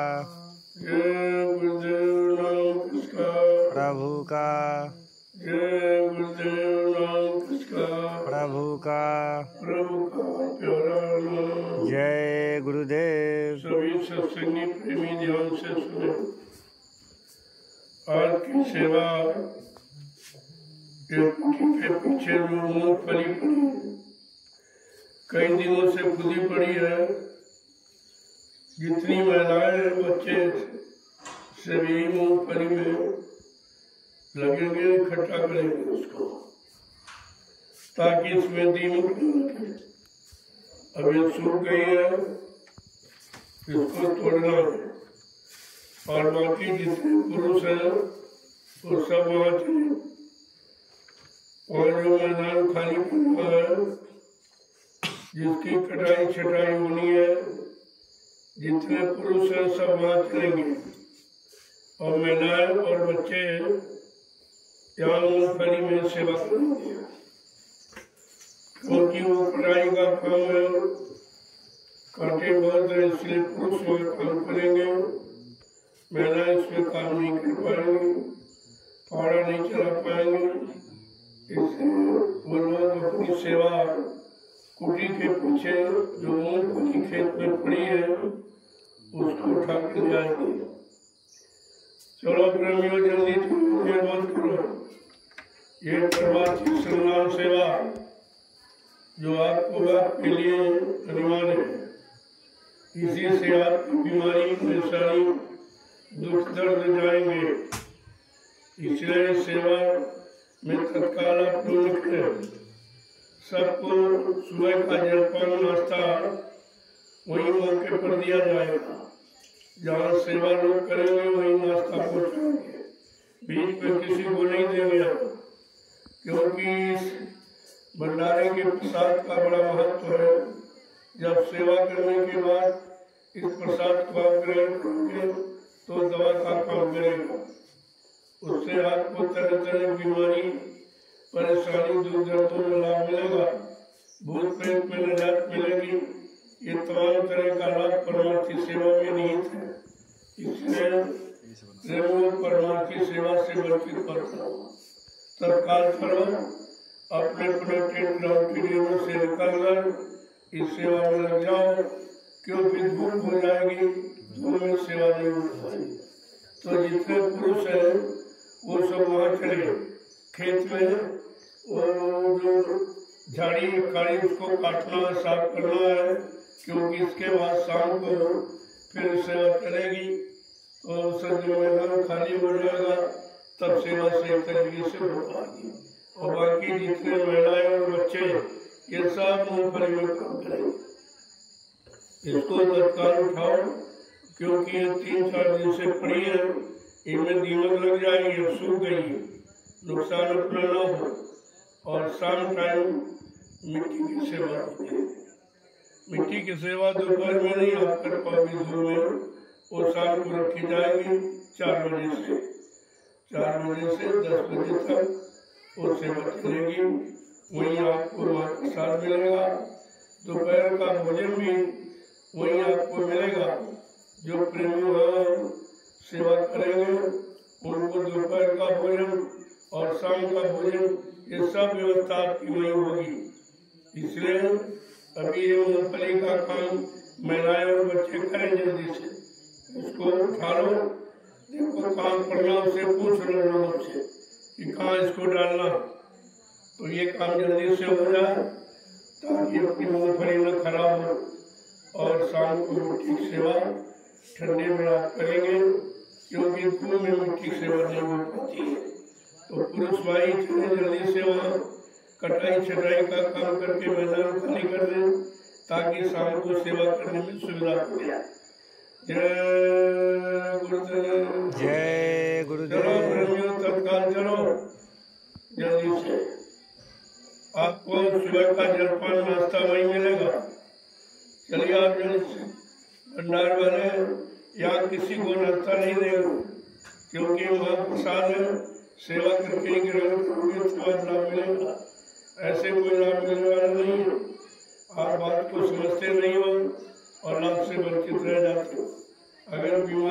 जय गुरुदेव नाम किसका, प्रभु का। जय गुरुदेव नाम किसका, प्रभु का। प्रभु का प्यारा नाम। जय गुरुदेव। सभी सत्संगी प्रेमी ध्यान से सुने। आज की सेवा के पीछे जो मूंगफली पड़ी कई दिनों से खुदी पड़ी है, जितनी महिलाएं बच्चे सभी मूंगफली में लगेंगे, इकट्ठा करेंगे उसको ताकि इसमें दीमक न लगे। अब ये सूख गई है, इसको तोड़ना है और बाकी जितने पुरुष हैं वो सब वहाँ चले और जो मैदान खाली पड़ा है जिसकी कटाई छटाई होनी है, जितने पुरुष हैं सब वहाँ चलेंगे और महिलाएं और बच्चे यहाँ मूंगफली में सेवा करेंगे, क्योंकि वो कटाई का काम है, कांटे बहुत है, इसलिए पुरुष वहाँ काम करेंगे, महिलाएं इसमें काम नहीं कर पाएंगी, फाड़ा नहीं चला पाएंगे। इसलिए वो लोग अपनी सेवा कुटी के पीछे जो मूंगफली खेत में पड़ी है उसको उठा कर जाएंगे। चलो प्रेमियों, जल्दी देर मत करो। ये प्रवासी सम्मान सेवा जो आपको आपके लिए अनिवार्य है, इसी से आपकी बीमारी परेशानी दुख दर्द जाएंगे। इसलिए सेवा में तत्काल आप पूर्ण करें। सबको सुबह का जलपान नाश्ता वही मौके पर दिया जाएगा, जहाँ सेवा लोग करेंगे वही नाश्ता पहुँचाएंगे, बीच में किसी को नहीं देंगे, क्योंकि इस भंडारे के प्रसाद का बड़ा महत्व है। जब सेवा करने के बाद इस प्रसाद को आप ग्रहण करोगे तो दवा का काम करेगा, उससे आपको तरह तरह की बीमारी परेशानी दूर दर्दों में लाभ मिलेगा, भूत प्रेत में निजात मिलेगी। ये तमाम तरह का लाभ परमार्थी सेवा में निहित है। इसलिए परमार्थी सेवा से वंचित मत करो, तत्काल करो, अपने अपने टेंट राउंड से निकलकर इस सेवा में लग जाओ, क्योंकि धूप हो जाएगी, धूप में सेवा नहीं हो पाएगी। तो जितने पुरुष हैं वो सब वहाँ चले खेत में, और जो झाड़ी काड़ी उसको काटना है, साफ करना है, क्योंकि इसके बाद शाम को फिर सेवा चलेगी तो सब मैदान खाली हो जाएगा, तब सेवा सही तरीके से हो पाएगी। और बाकी जितने महिलाएं और बच्चे ये सब मूंगफली में काम करेंगे। इसको तत्काल उठाओ, क्योंकि ये 3-4 दिन से पड़ी है, इनमें दीमक लग जाएगी, अब सूख गई है, नुकसान अपना न हो। और शाम टाइम मिट्टी की सेवा होती है। मिट्टी की सेवा दोपहर में नहीं आप कर पाओगे धूप में, वो शाम को रखी जाएगी 4 बजे से 10 बजे तक वो सेवा चलेगी। वहीं आपको वहाँ प्रसाद मिलेगा, दोपहर का भोजन भी वहीं आपको मिलेगा। जो प्रेमी वहाँ सेवा करेंगे उनको दोपहर का भोजन और शाम का भोजन ये सब व्यवस्था आपकी वहीं होगी। इसलिए अभी ये मूंगफली का काम महिलाएं और बच्चे करें जल्दी से, इसको उठा लो। देखो काम करना उसे पूछ लो लोगों से कि कहाँ इसको डालना, तो ये काम जल्दी से हो जाए ताकि अपनी मूंगफली न खराब हो। और शाम को मिट्टी की सेवा ठंडे में आप करेंगे, क्योंकि धूप में मिट्टी की सेवा नहीं हो पाती है। तो पुरुष भाई चले जल्दी से वहाँ कटाई छटाई का काम करके मैदान खाली कर दें, ताकि शाम को सेवा करने में सुविधा हो जाए। जय गुरुदेव। जय गुरुदेव। चलो तत्काल चलो जल्दी से, आपको सुबह का जलपान नाश्ता वही मिलेगा। चलिए आप जल्दी से, भंडार वाले यहाँ किसी को नाश्ता नहीं देंगे, क्योंकि वहाँ प्रसाद है, सेवा करके ही ग्रहण करोगे तो लाभ मिलेगा, ऐसे कोई लाभ मिलने वाला नहीं है। आप बात को समझते नहीं हो और लाभ से वंचित रह जाते हो। अगर बीमारी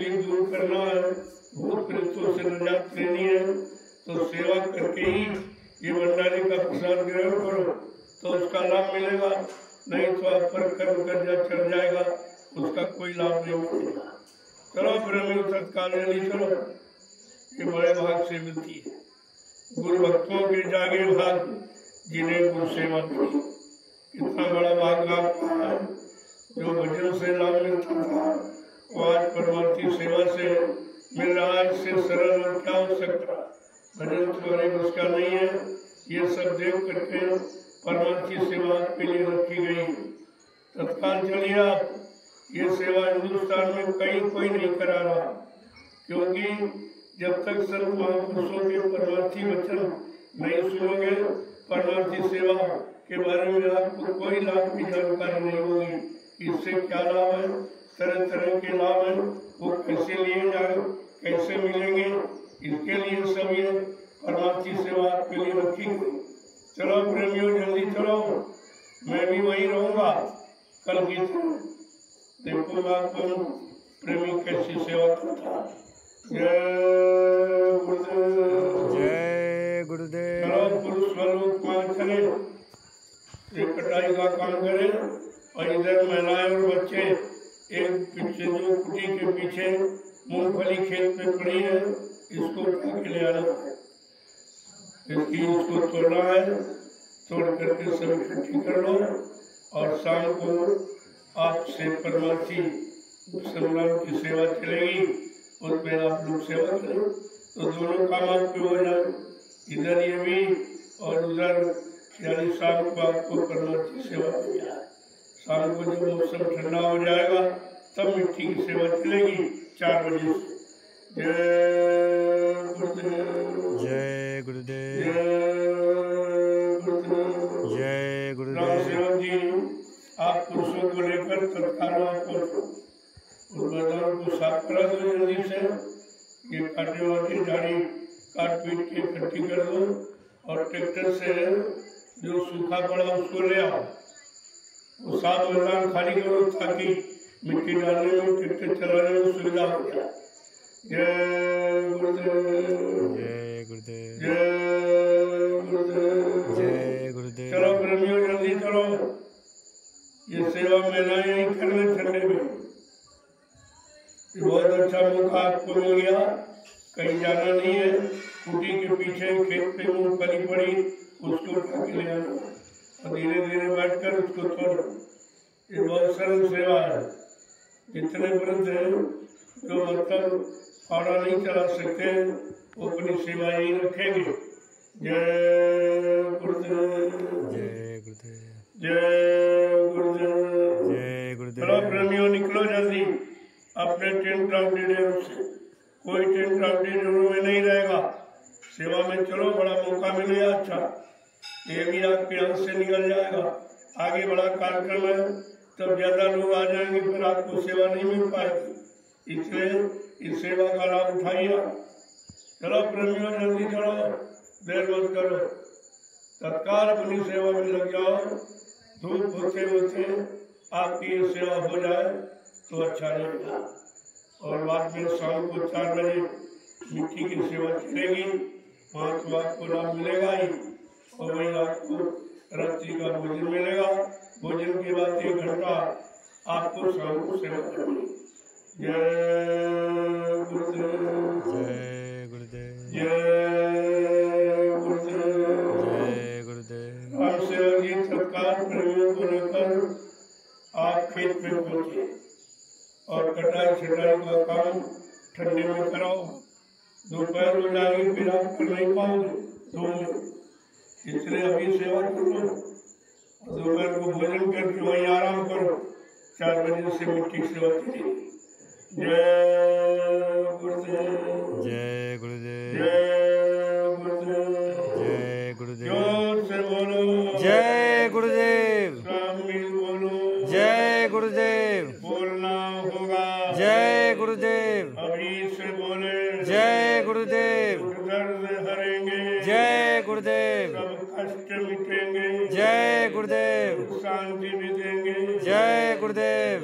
तकलीफ दूर करना है, भूत प्रेतों से निजात लेनी है, तो सेवा करके ही ये भंडारी का प्रसाद ग्रहण करो तो उसका लाभ मिलेगा। नहीं तो आप पर कर्म कर्जा चढ़ जाएगा, उसका कोई लाभ नहीं मिलेगा। चलो ब्रह्म तत्काल जल्दी चलो, ये बड़े भाग से मिलती है। गुरु भक्तों के जागे भाग जिन्हें गुरु सेवा मिली, कितना बड़ा भाग आपका है। जो भजन से लाभ मिलता था वो आज परमार्थी सेवा से मिल रहा है। इससे सरल और क्या हो सकता। भजन तो हरे उसका नहीं है। ये सब देख करके परमार्थी सेवा के लिए रखी गई। तत्काल चलिए आप, ये सेवा हिंदुस्तान में कहीं कोई नहीं करा रहा, क्योंकि जब तक संत महापुरुषों के परमार्थी वचन नहीं सुनोगे, परमार्थी सेवा के बारे में आपको कोई लाभ की जानकारी नहीं होगी। इससे क्या लाभ है, तरह तरह के लाभ हैं, वो कैसे लिए जाए, कैसे मिलेंगे, इसके लिए सब ये परमार्थी सेवा आपके लिए रखी गई। चलो प्रेमियों जल्दी चलो, मैं भी वहीं रहूंगा कल की तरह। देखो आपको प्रेमी कैसी सेवा करता। जय गुरुदेव, जय गुरुदेव। चलो पुरुष स्वरूप मान चले, एक कटाई का काम करें और इधर महिलाएं और बच्चे एक पीछे जो कुटी के पीछे मूंगफली खेत में पड़ी है, इसको उठा के ले आना है। इसको तोड़ना है, तोड़ करके सब इकट्ठी कर लो और शाम को आपसे परमार्थी सम्राट की सेवा चलेगी, उसमें आप लोग सेवा करें तो दोनों काम आपके हो जाए। इधर ये भी और उधर यानी शाम को आपको परमार्थी सेवा मिल जाए। शाम को जब मौसम ठंडा हो जाएगा तब मिट्टी की सेवा चलेगी 4 बजे से। जय गुरुदेव, जय गुरुदेव, जय गुरुदेव, जय गुरुदेव। राम सेवक जी आप पुरुषों को लेकर तत्काल आपको उस मैदान को साफ करा दो जल्दी से। ये काटे वाटी झाड़ी काट पीट के इकट्ठी कर दो और ट्रैक्टर से जो सूखा पड़ा उसको ले आओ, वो साफ मैदान खाली करो ताकि मिट्टी डालने में ट्रैक्टर चलाने में सुविधा हो जाए। जय गुरुदेव, जय गुरुदेव, जय गुरुदेव, जय गुरुदेव। चलो प्रेमियों जल्दी चलो, ये सेवा महिलाएं यही करने ठंडे में। बहुत अच्छा मौका आपको मिल गया, कहीं जाना नहीं है। कुटी के पीछे खेत पे मूंगफली पड़ी, उसको उठा के ले आना और धीरे धीरे बैठकर उसको तोड़ो। ये बहुत सरल सेवा है। जितने वृद्ध हैं जो मतलब फाड़ा नहीं चला सकते वो अपनी सेवा यही रखेंगे। जय गुरुदेव, जय गुरुदेव, जय गुरुदेव, जय गुरुदेव। चलो प्रेमियों निकलो जल्दी अपने टेंट ऑडिटोरियम से। कोई टेंट ऑडिटोरियम में नहीं रहेगा, सेवा में चलो, बड़ा मौका मिलेगा। अच्छा ये भी आपके हाथ से निकल जाएगा। आगे बड़ा कार्यक्रम है, तब ज्यादा लोग आ जाएंगे, फिर आपको सेवा नहीं मिल पाएगी। इसलिए इस सेवा का लाभ उठाइए। चलो प्रेमियों जल्दी चलो, देर मत करो, तत्काल अपनी सेवा में लग जाओ। धूप होते होते आपकी ये सेवा हो जाए तो अच्छा रहेगा। और बाद में शाम को 4 बजे मिट्टी की सेवा चलेगी, वहाँ तो आपको लाभ मिलेगा ही और वही आपको रात्रि का भोजन मिलेगा। भोजन के बाद 1 घंटा आपको शाम को सेवा करनी। जय गुरुदेव, जय गुरुदेव, जय गुरुदेव, जय गुरुदेव। राम सेवक जी तत्काल प्रेमियों को लेकर आप खेत में पहुंचे और कटाई छटाई का काम ठंडे में कराओ। दोपहर हो जाएगी फिर आप कर नहीं पाओगे धूप में, इसलिए अभी सेवा करो। दोपहर को भोजन करके वहीं आराम करो, 4 बजे से मिट्टी की सेवा चलेगी। जय गुरुदेव, जय गुरुदेव, जय गुरुदेव, जय गुरुदेव। जोर से बोलो जय गुरुदेव, शामिल बोलो जय गुरुदेव, बोलना होगा। जय गुरुदेव, अभी से बोले जय गुरुदेव, दर्द हरेंगे, जय गुरुदेव, सब कष्ट मिटेंगे, जय गुरुदेव, शांति भी देंगे, जय गुरुदेव, सबके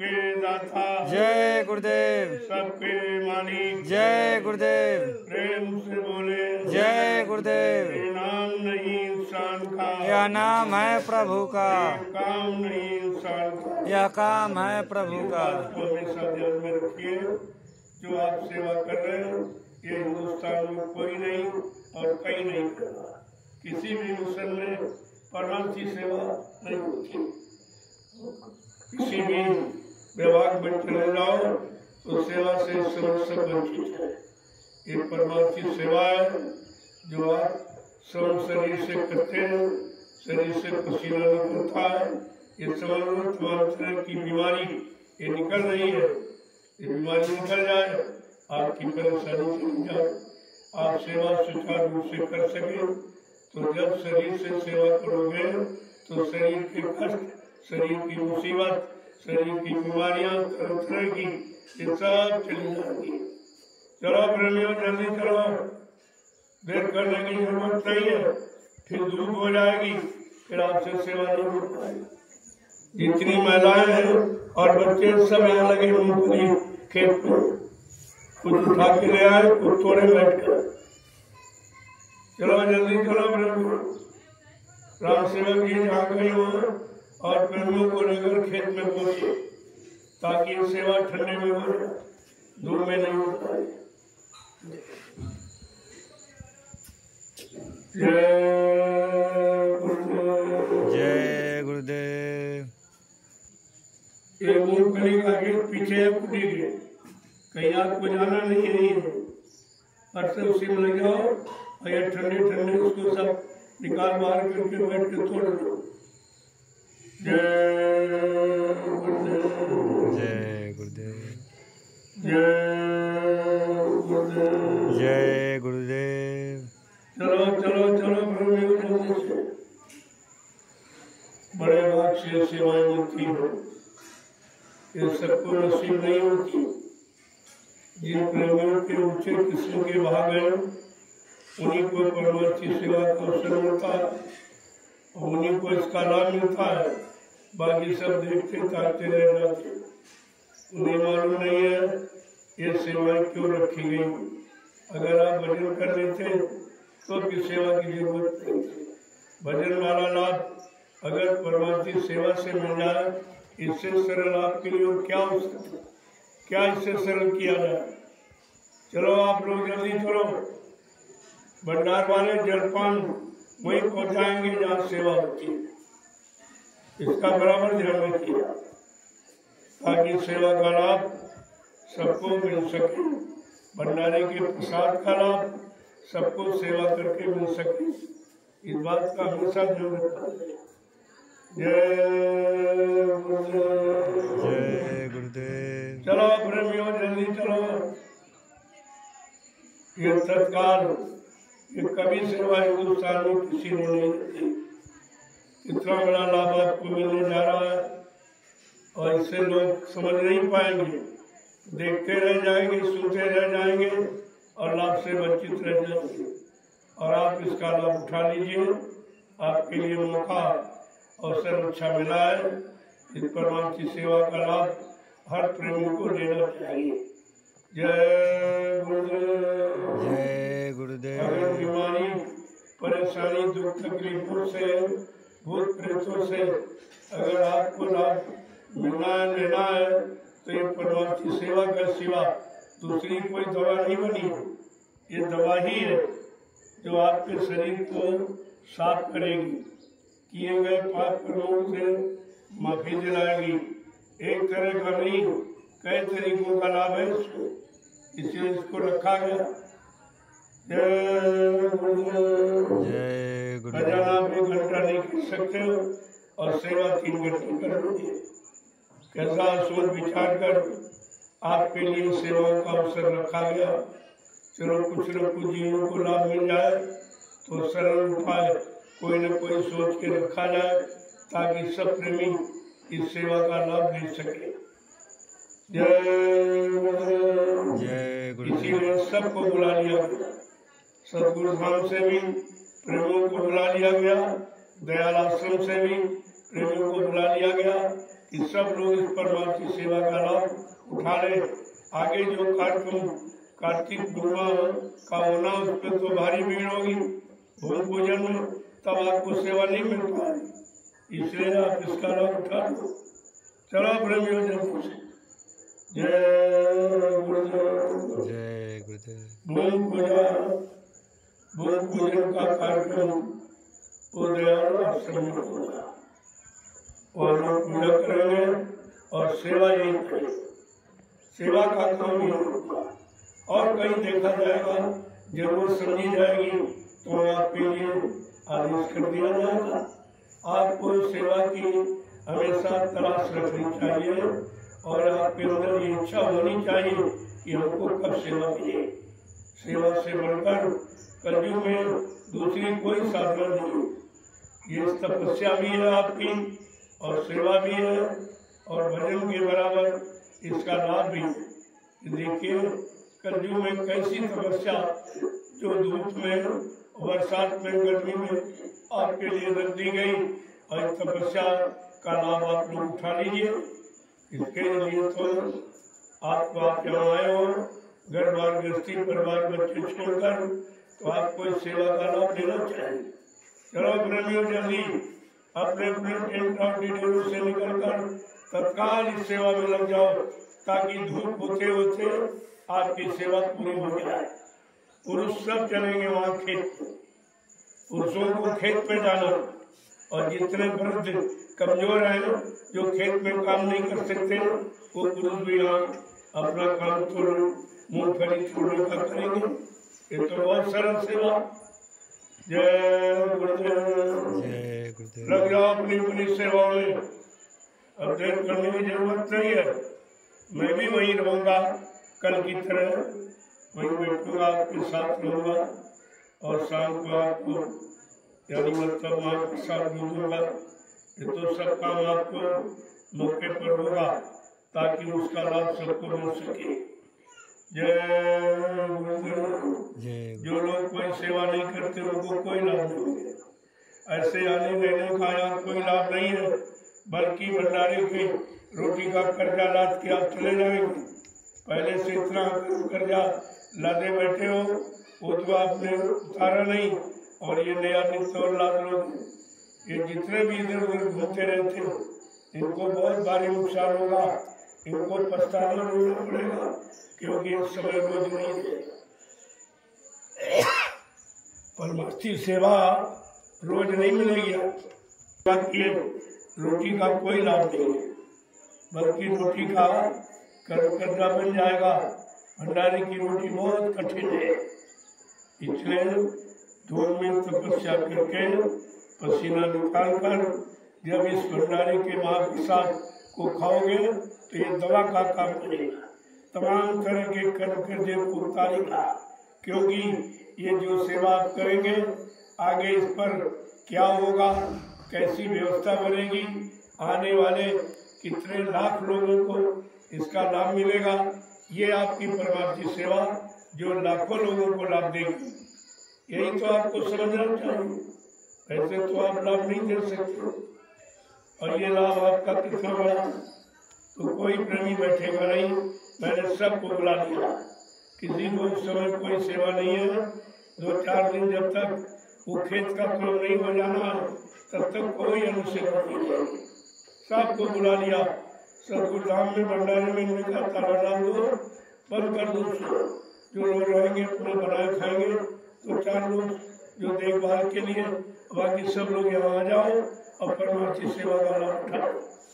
सबके दाता, जय गुरुदेव, सबके मालिक, जय गुरुदेव, प्रेम से बोले, जय गुरुदेव। ये नाम नहीं इंसान का, यह नाम है प्रभु का, ये काम नहीं इंसान का, यह काम है प्रभु का। बात को हमेशा ध्यान में रखिए। जो आप सेवा कर रहे हैं ये हिंदुस्तान में कोई नहीं और कहीं नहीं कर रहा। किसी भी मिशन में परमार्थी सेवा नहीं होती। किसी भी विभाग में चले जाओ तो सेवा से सब वंचित है। ये परमार्थी सेवा है जो आप स्वयं शरीर से करते हैं। शरीर से पसीना निकलता है। ये समझ लो तमाम तरह की बीमारी ये निकल रही है। ये बीमारी निकल जाए, आपकी परेशानी चली जाए, आप सेवा सुचारू रूप से कर सके। तो जब शरीर से सेवा करोगे तो शरीर के कष्ट, शरीर की मुसीबत, शरीर की बीमारियां तरह तरह की ये सब चली जाएंगी। चलो प्रेमियों जल्दी चलो, देर करने की जरूरत नहीं है। फिर धूप हो जाएगी, फिर आपसे सेवा नहीं हो पाएगी। जितनी महिलाएं हैं और बच्चे सब यहाँ लगे मूंगफली खेत में, कुछ उठा के ले आए, कुछ तोड़े बैठ कर। चलो जल्दी चलो प्रेमियों, राम सेवक जी जहाँ गए हो और प्रेमियों को लेकर खेत में पहुंचे ताकि सेवा ठंडे में हो जाए, धूप में नहीं हो पाए। जय गुरुदेव। ये मूंगफली का खेत पीछे कुटी गए, कहीं आपको जाना नहीं है। और से उसी में लग जाओ और ये ठंडे ठंडे उसको सब निकाल बाहर करके बैठ के तोड़ दो। जय गुरुदेव, जय गुरुदेव, जय गुरुदेव, जय गुरुदेव। चलो चलो चलो प्रेमियों जल्दी से। बड़े भाग से सेवाएं मिलती हैं, ये सबको नसीब नहीं होती। जिन प्रेमियों के ऊंचे किस्म के भाग हैं उन्हीं को परमार्थी सेवा का अवसर मिलता है और उन्हीं को इसका लाभ मिलता है। बाकी सब देखते ताकते रह जाते, उन्हें मालूम नहीं है ये सेवाएं क्यों रखी गई। अगर आप भजन कर लेते तो भी सेवा की जरूरत नहीं थी। भजन वाला लाभ अगर परमार्थी सेवा से मिल जाए, इससे सरल आपके लिए और क्या हो सकता, क्या इससे सरल किया जाए। चलो आप लोग जल्दी चलो, भंडार वाले जलपान वहीं पहुंचाएंगे जहाँ सेवा होती है। इसका बराबर ध्यान रखिए ताकि सेवा का लाभ सबको मिल सके, भंडारे के प्रसाद का लाभ सबको सेवा करके मिल सके। इस बात का हमेशा ध्यान रखना। जय गुरुदेव, जय गुरुदेव। चलो प्रेमियों जल्दी चलो। ये तत्काल ये कभी सेवा हिंदुस्तान में किसी ने नहीं दी। इतना बड़ा लाभ आपको मिलने जा रहा है और इससे लोग समझ नहीं पाएंगे, देखते रह जाएंगे, सुनते रह जाएंगे और लाभ से वंचित रह जाएंगे। और आप इसका लाभ उठा लीजिए। आपके लिए मौका अवसर अच्छा मिला है। इस परमार्थी सेवा का लाभ हर प्रेमी को लेना चाहिए। जय गुरुदेव, जय गुरुदेव। अगर बीमारी, परेशानी, दुख तकलीफों से, भूत प्रेतों से अगर आपको लाभ मिलना है, लेना है, तो ये परमार्थी सेवा का सिवा दूसरी कोई दवा नहीं बनी। ये दवा ही है जो आपके शरीर को साफ करेगी, किए गए पाप कर्मों से माफी दिलाएगी। एक तरह का नहीं, कई तरीकों का लाभ है इसको, इसलिए इसको रखा गया। जय गुरुदेव, जय गुरुदेव। भजन आप 1 घंटा नहीं कर सकते हो और सेवा 3 घंटे कर लीजिए। कैसा सोच विचार कर आपके लिए सेवाओं का अवसर रखा गया। चलो कुछ न कुछ जीवों को लाभ मिल जाए तो सरल उपाय कोई न कोई सोच के रखा जाए ताकि सब प्रेमी इस सेवा का लाभ ले सके। जय गुरुदेव, जय गुरुदेव। इसीलिए सबको बुला लिया गया। सतगुरु धाम से भी प्रेमियों को बुला लिया गया, दयाल आश्रम से भी प्रेमियों को बुला लिया गया कि सब लोग इस परमार्थ की सेवा का लाभ उठा ले। आगे जो कार्यक्रम कार्तिक पूर्णिमा का होना उस पर तो भारी भीड़ होगी भूमि पूजन में, तब आपको सेवा नहीं मिल पाएगी, इसलिए आप इसका लाभ उठा लो। चलो प्रेमियों जल्दी से जय गुरुदेव। जय गुरुदेव। भूमि पूजन का कार्यक्रम उदयाल आश्रम में होगा, और हम पूजा करेंगे और सेवा यही करेंगे, सेवा का काम यही होगा। और कहीं देखा जाएगा जरूरत समझी जाएगी तो आपके लिए आदेश कर दिया जाएगा। आपको सेवा की हमेशा तलाश रखनी चाहिए और आपके अंदर ये इच्छा होनी चाहिए कि हमको कब सेवा मिले। सेवा से बढ़कर कलयुग में दूसरी कोई साधना नहीं। ये तपस्या भी है आपकी और सेवा भी है और भजन के बराबर इसका लाभ भी है। देखिए कलयुग में कैसी तपस्या जो धूप में, बरसात में, गर्मी में आपके लिए रख दी गई, और तपस्या का लाभ आप लोग उठा लीजिए। इसके लिए तो आपको आप यहाँ आए हो, घर बार गृहस्थी परिवार बच्चे छोड़कर, तो आपको इस सेवा का लाभ लेना चाहिए। चलो प्रेमियों जल्दी अपने अपने टेंट और डिटेलों से निकलकर तत्काल इस सेवा में लग जाओ, ताकि धूप होते होते आपकी सेवा पूरी हो जाए। पुरुष सब चलेंगे वहाँ खेत, पुरुषों को खेत पे जाना, और जितने वृद्ध कमजोर हैं जो खेत में काम नहीं कर सकते वो पुरुष भी यहाँ अपना काम छोड़ मूंगफली छोड़ने का करेंगे। ये तो बहुत सरल सेवा। जय गुरुदेव। जय गुरुदेव। लग जाओ अपनी अपनी सेवा में, अब देर करने की जरूरत नहीं है। मैं भी वहीं रहूंगा कल की तरह, वहीं बैठूंगा आपके साथ रहूंगा और शाम को आपको यानी मतलब माँ के साथ दूंगा। ये तो सब काम आपको मौके पर होगा ताकि उसका लाभ सबको मिल सके। जय गुरुदेव। जो लोग कोई सेवा नहीं करते उनको कोई लाभ नहीं है। ऐसे आने देने का यहाँ कोई लाभ नहीं है, बल्कि भंडारे के रोटी का कर्जा लाद के आप चले जाएंगे। पहले से इतना कर्जा लादे बैठे हो वो तो आपने उतारा नहीं, और ये नया नित्य और लाद लोग ये जितने भी इधर उधर घूमते रहते हो इनको बहुत भारी नुकसान होगा, इनको पछताना पड़ेगा, क्योंकि इस समय रोज नहीं है। परमार्थी सेवा रोज नहीं मिलेगी। बाकी रोटी का कोई लाभ नहीं है, बल्कि रोटी का कर्जा बन जाएगा। भंडारे की रोटी बहुत कठिन है, इसलिए धूप में तपस्या करके पसीना निकाल कर जब इस भंडारे के महाप्रसाद को खाओगे तो ये दवा का काम करेगा, तमाम तरह के कर्म कर्जे को उतारेगा। क्योंकि ये जो सेवा आप करेंगे आगे इस पर क्या होगा, कैसी व्यवस्था बनेगी, आने वाले कितने लाख लोगों को इसका लाभ मिलेगा, ये आपकी परमार्थी सेवा जो लाखों लोगों को लाभ देगी। यही तो आपको समझना चाहिए, ऐसे तो आप लाभ नहीं दे सकते। और ये लाभ आपका कितना बड़ा, तो कोई प्रेमी बैठेगा नहीं। मैंने सबको बुला लिया, किसी को उस समय कोई सेवा नहीं है। 2-4 दिन जब तक वो खेत का काम नहीं हो जाना तब तक कोई अनुसेवा नहीं है। सबको बुला लिया, सतगुरु धाम में भंडारे में इनका ताला डाल दो, बंद कर दो। जो लोग रहेंगे अपने बनाए खाएंगे, तो 4 लोग जो देखभाल के लिए, बाकी सब लोग यहाँ आ जाओ और परमार्थी सेवा का लाभ उठाओ।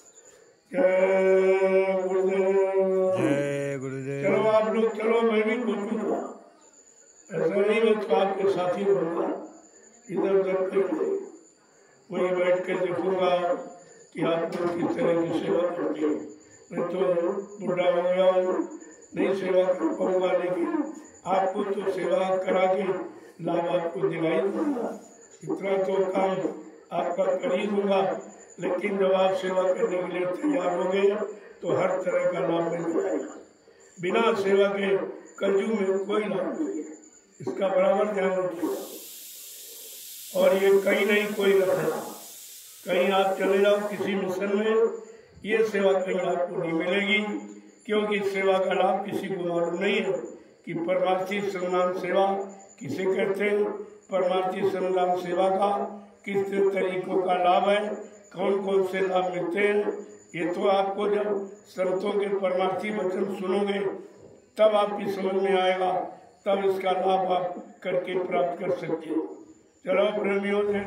जय गुरुदेव। जय गुरुदेव। चलो आप लोग चलो, मैं भी पूछूंगा, ऐसा नहीं मैं तो आपके साथी रहूंगा। इधर उधर वही बैठ के देखूंगा कि आप लोग किस तरह की सेवा करते हो। मैं तो बुढ़ा हो गया हूँ, नहीं सेवा कर पाऊंगा, लेकिन आपको तो सेवा करा के लाभ आपको दिलाई दूंगा। इतना तो काम आपका कर ही दूंगा, लेकिन जब आप सेवा करने के लिए तैयार हो गए तो हर तरह का लाभ मिल जाएगा। बिना सेवा के कलयुग में कोई लाभ नहीं है, इसका बराबर ध्यान रखिए। और ये कहीं नहीं कोई रखना, कहीं आप चले जाओ किसी मिशन में, ये सेवा कहीं आपको नहीं मिलेगी, क्योंकि सेवा का लाभ किसी को मालूम नहीं है कि परमार्थी श्रमदान सेवा किसे कहते हैं, परमार्थी श्रमदान सेवा का किस तरीकों का लाभ है, कौन कौन से लाभ मिलते हैं। ये तो आपको जब संतों के परमार्थी वचन सुनोगे तब आपकी समझ में आएगा, तब इसका लाभ आप करके प्राप्त कर सकते हो। चलो प्रेमियों जय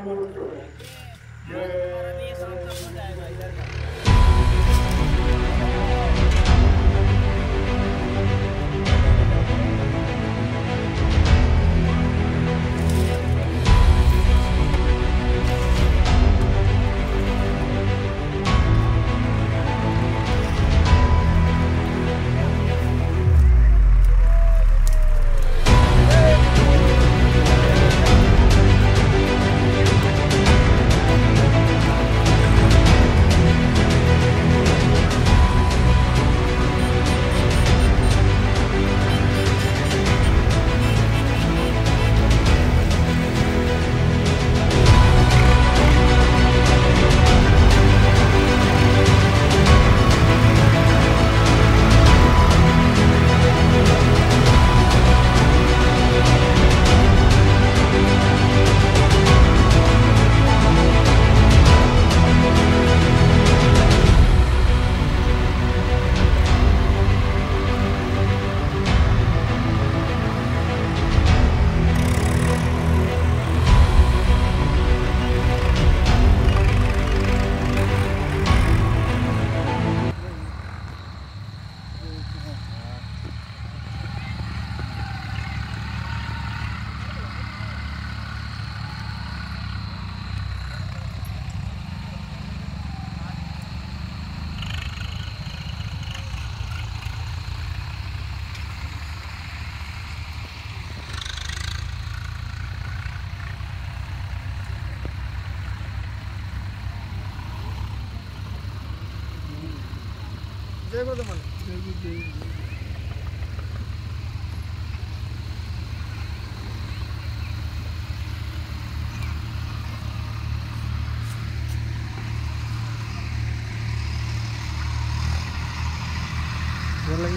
लगी।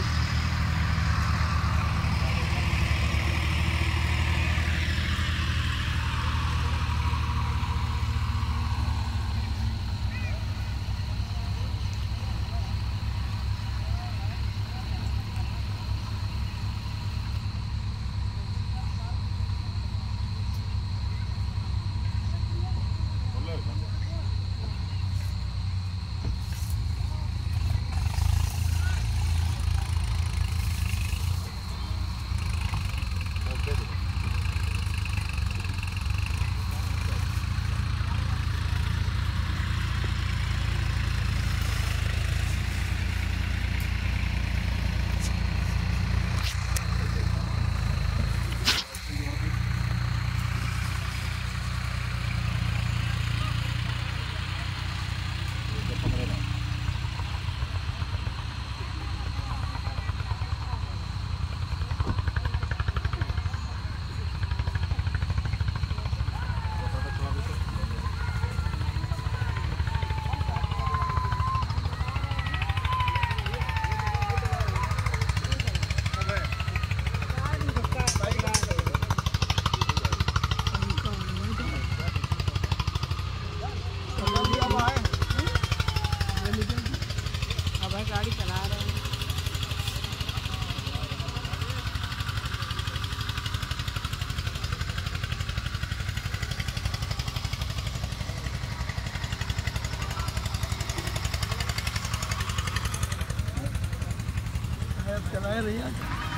गाड़ी चला रहे हैं। चलाए रहिए।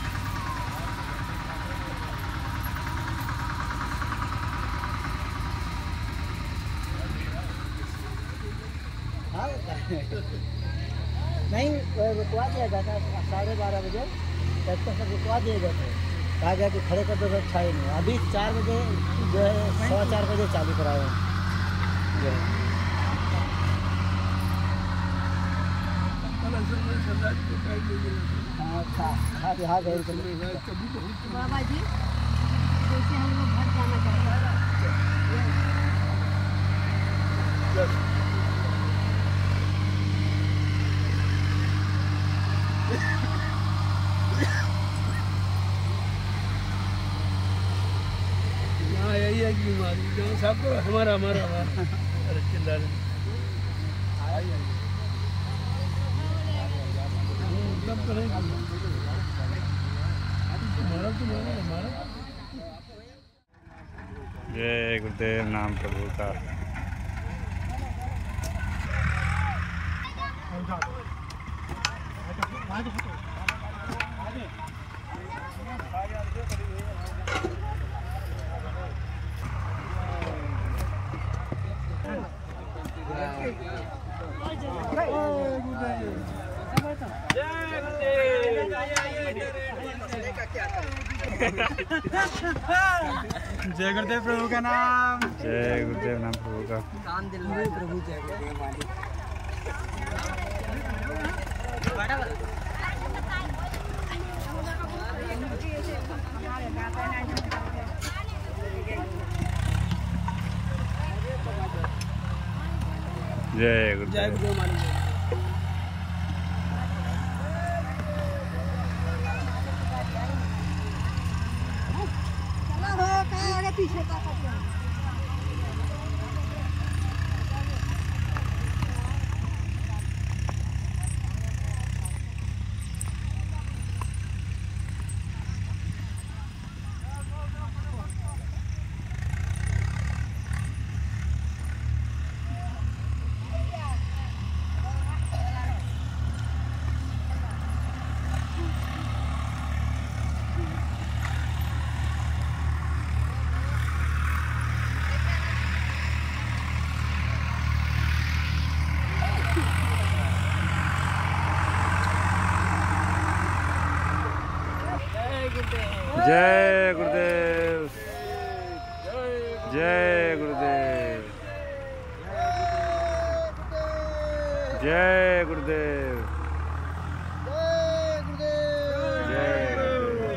नहीं रुकवा दिया जाता है 12:30 बजे ट्रैक्टर सब रुकवा दिए जाते हैं। कहा गया कि खड़े कर दो तो अच्छा ही नहीं। अभी 4 बजे जो है 4:15 बजे चालू कराए हैं जो है। हाँ बिहार गए बाबा जी, जैसे हम लोग घर जाना चाहते हैं। हाँ यही है कि बीमारी सबको हमारा हमारा हमारा अरे चिल्ला रहे सब करेंगे हमारा तुम्हारा हमारा। जय गुरुदेव नाम प्रभु का। जय गुरुदेव प्रभु का नाम। जय गुरुदेव नाम प्रभु का। कान दिल प्रभु जय गुरुदेव मालिक। जय गुरुदेव मालिक। पीछे का जय गुरुदेव। जय गुरुदेव। जय गुरुदेव। जय गुरुदेव।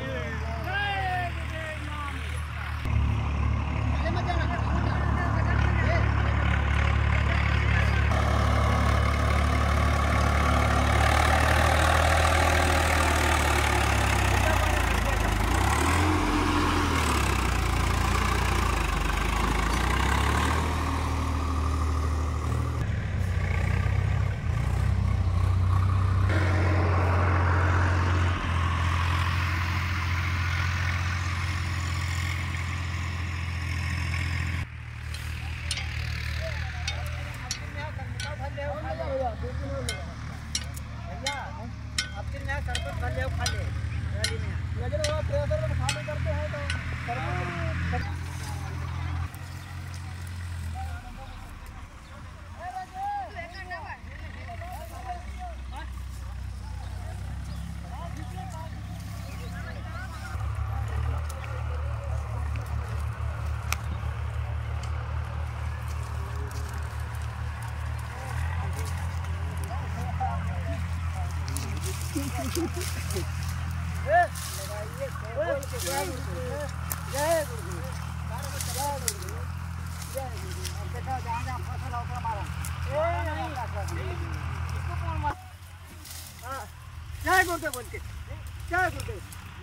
जय गुरुदेव बोल के जय गुरुदेव।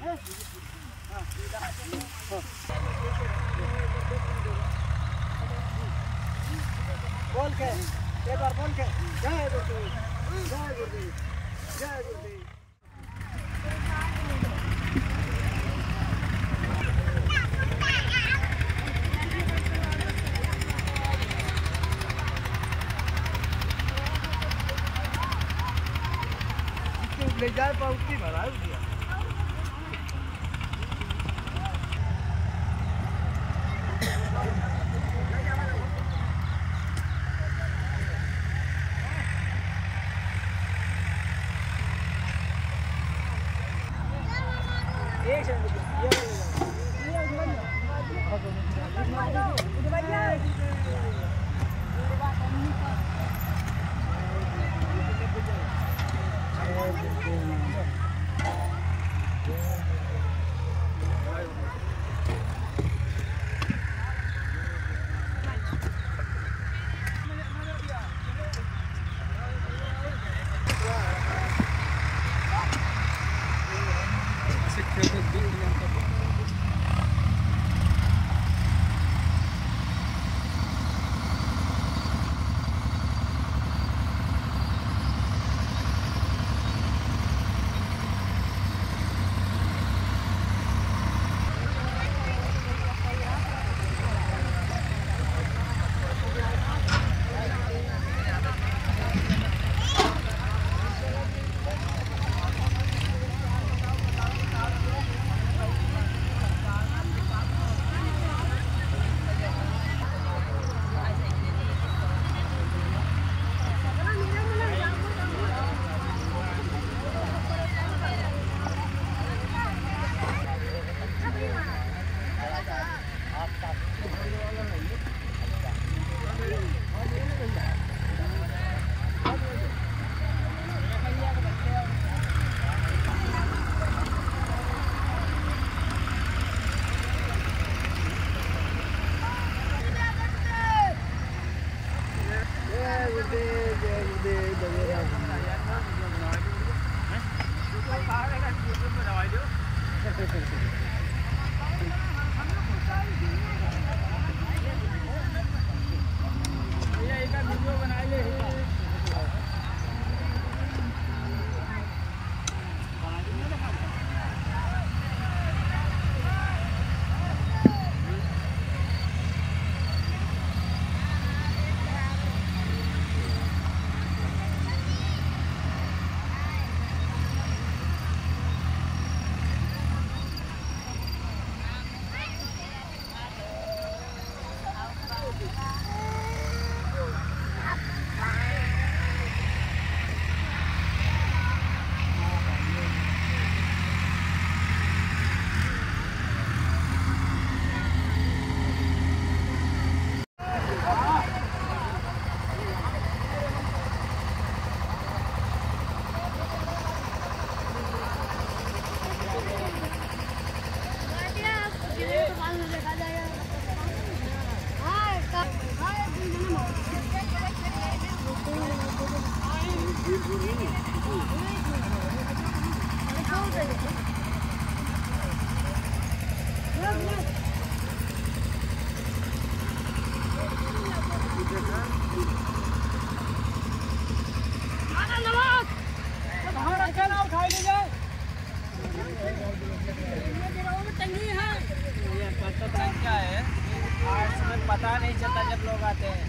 बोल के एक बार बोल के जय गुरुदेव जय गुरुदेव जय गुरुदेव। ले जाए पाउटी भरा दिया। पता नहीं चलता जब लोग आते हैं।